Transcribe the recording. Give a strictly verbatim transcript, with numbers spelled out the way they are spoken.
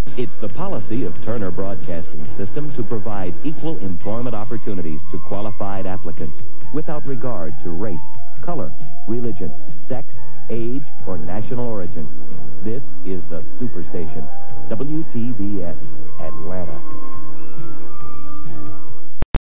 It's the policy of Turner Broadcasting System to provide equal employment opportunities to qualified applicants without regard to race, color, religion, sex, age, or national origin. This is the Superstation W T B S, Atlanta.